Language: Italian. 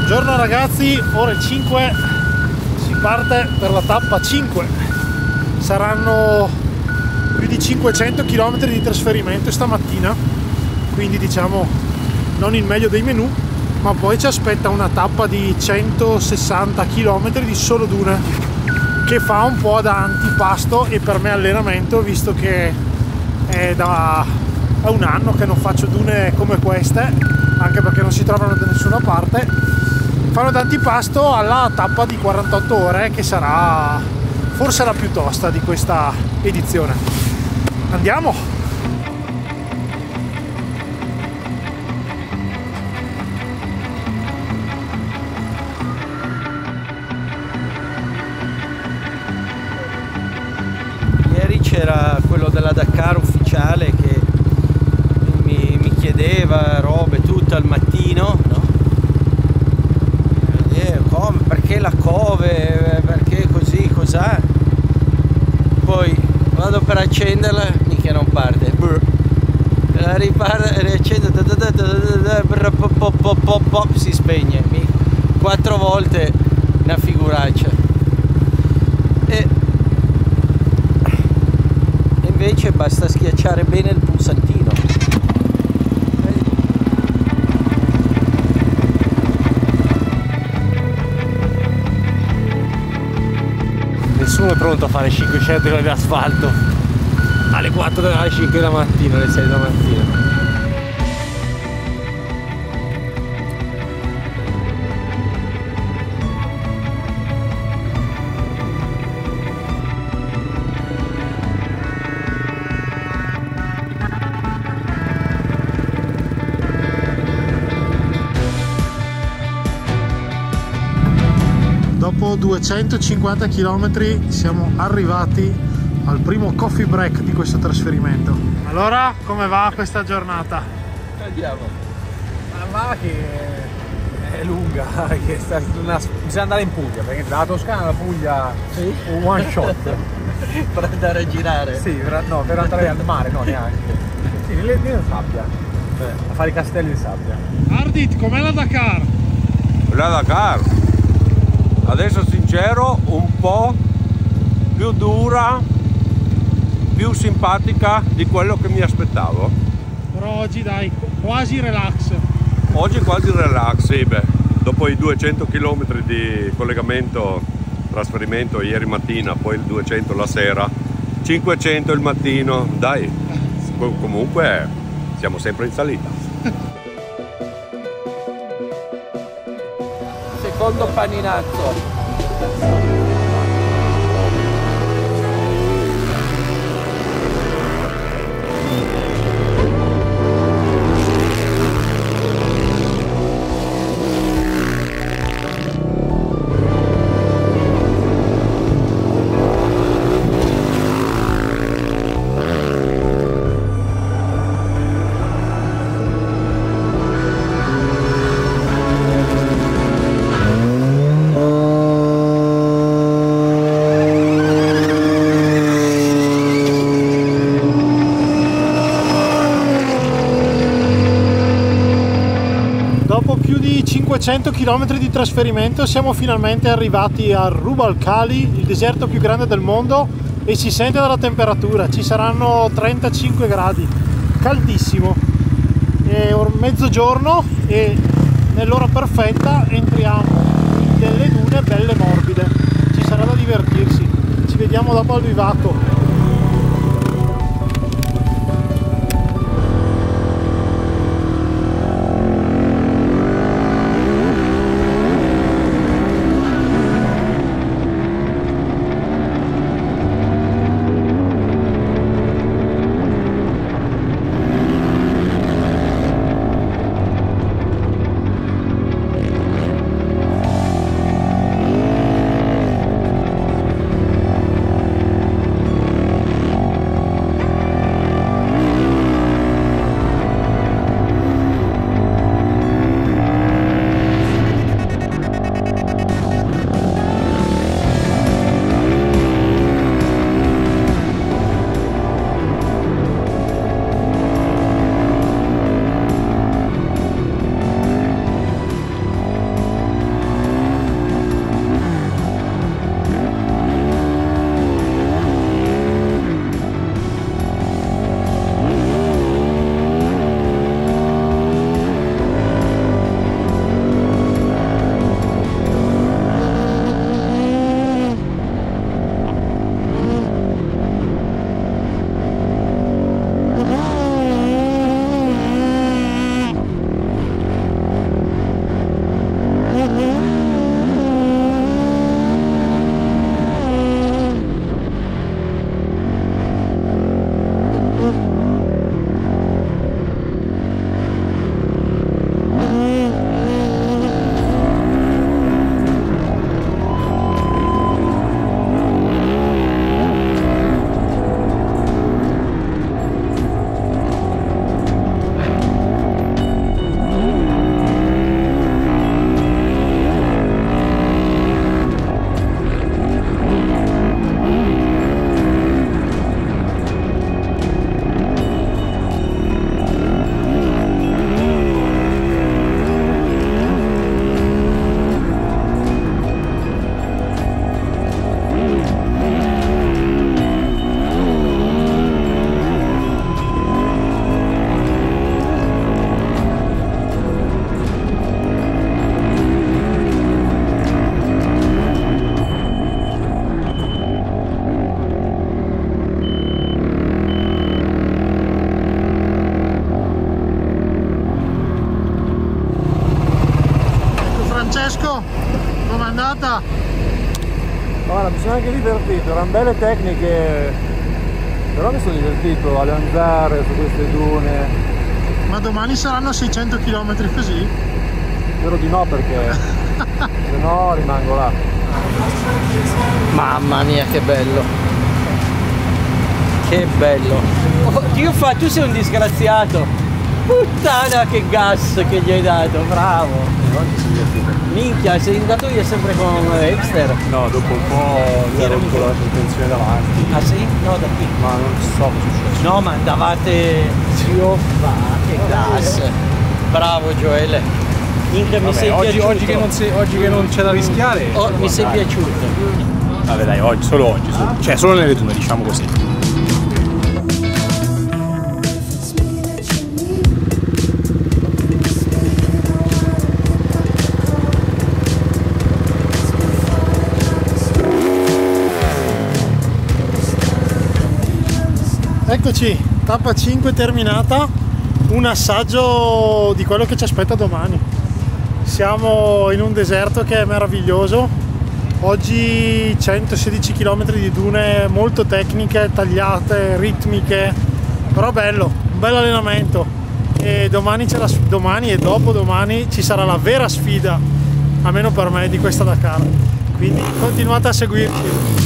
Buongiorno ragazzi, ore 5, si parte per la tappa 5. Saranno più di 500 km di trasferimento stamattina, quindi diciamo non il meglio dei menù, ma poi ci aspetta una tappa di 160 km di solo dune, che fa un po' da antipasto e per me allenamento, visto che è da un anno che non faccio dune come queste, anche perché non si trovano da nessuna parte. Fanno da antipasto alla tappa di 48 ore, che sarà forse la più tosta di questa edizione. Andiamo! Ieri c'era quello della Dakar ufficiale che mi chiedeva robe tutto al mattino, no? Come? Perché la cove? Perché così? Cos'è? Poi vado per accenderla, mica non parte. La riaccendo, si spegne. 4 volte una figuraccia. E invece basta schiacciare bene il pulsantino. Nessuno è pronto a fare 500 km di asfalto alle 4 alle 5 della mattina, alle 6 della mattina. Dopo 250 km siamo arrivati al primo coffee break di questo trasferimento. Allora, come va questa giornata? Andiamo. Ma che è lunga, che bisogna andare in Puglia, perché dalla Toscana alla Puglia Sì? un one shot. Per andare a girare. Sì, no, per andare al mare, no, neanche. Sì, lì in sabbia, a fare i castelli di sabbia. Ardit, com'è la Dakar? La Dakar, adesso sincero, un po' più dura, più simpatica di quello che mi aspettavo. Però oggi dai, quasi relax. Oggi quasi relax, sì, beh, dopo i 200 km di collegamento, trasferimento ieri mattina, poi il 200 la sera, 500 il mattino, dai, comunque siamo sempre in salita. Secondo paninazzo. Dopo più di 500 km di trasferimento siamo finalmente arrivati a Rub al Khali, il deserto più grande del mondo, e si sente dalla temperatura, ci saranno 35 gradi, caldissimo. È mezzogiorno e nell'ora perfetta entriamo in delle dune belle morbide, ci sarà da divertirsi. Ci vediamo dopo al bivacco. Francesco, com'è andata? Guarda, mi sono anche divertito, erano belle tecniche, però mi sono divertito a andare su queste dune. Ma domani saranno 600 km così? Spero di no, perché se no rimango là. Mamma mia, che bello! Che bello! Oh, Dio fa, tu sei un disgraziato! Puttana, che gas che gli hai dato, bravo! Oggi si divertito. Minchia, sei andato io sempre con Hipster? No, dopo un po' mi ero rotto la sospensione davanti. Ah sì? No, da qui. Ma non so cosa è successo. No, ma andavate... Zio fa, che gas! Bravo Gioele! Minchia, mi sei piaciuto! Oggi che non c'è da rischiare. Oh, mi sei piaciuto! Vabbè dai, oggi, cioè solo nelle dune, diciamo così. Eccoci, tappa 5 terminata, un assaggio di quello che ci aspetta domani. Siamo in un deserto che è meraviglioso, oggi 116 km di dune molto tecniche, tagliate, ritmiche, però bello, un bel allenamento. E domani e dopodomani ci sarà la vera sfida, almeno per me, di questa Dakar, quindi continuate a seguirci.